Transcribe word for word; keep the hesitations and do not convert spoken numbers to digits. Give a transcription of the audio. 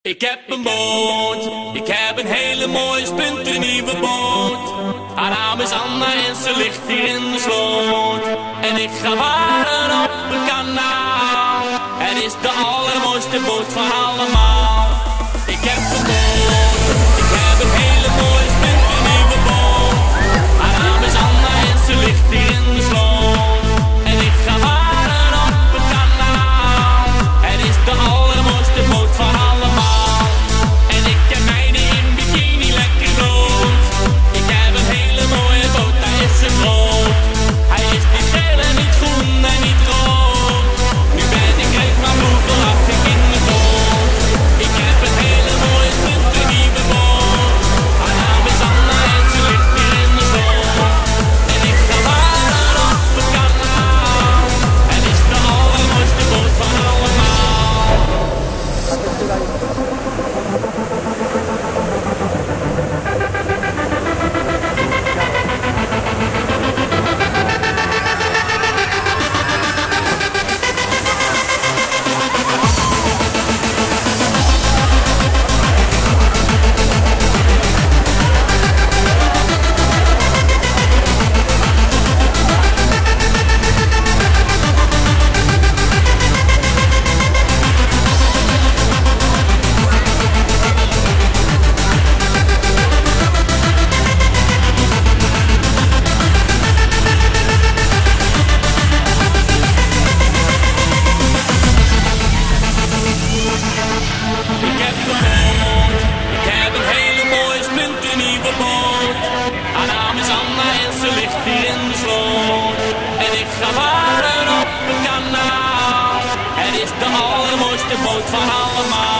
Ik heb een boot, ik heb een hele mooie splinternieuwe boot. Haar naam is Anna en ze ligt hier in de sloot. En ik ga varen op het kanaal. Het is de allermooiste boot van allemaal. Ik heb een boot, ik heb een hele mooie splinternieuwe boot. Haar naam is Anna en ze ligt hier in de sloot. En ik ga varen op het kanaal. Het is de allermooiste boot van allemaal. De allermooiste boot van allemaal.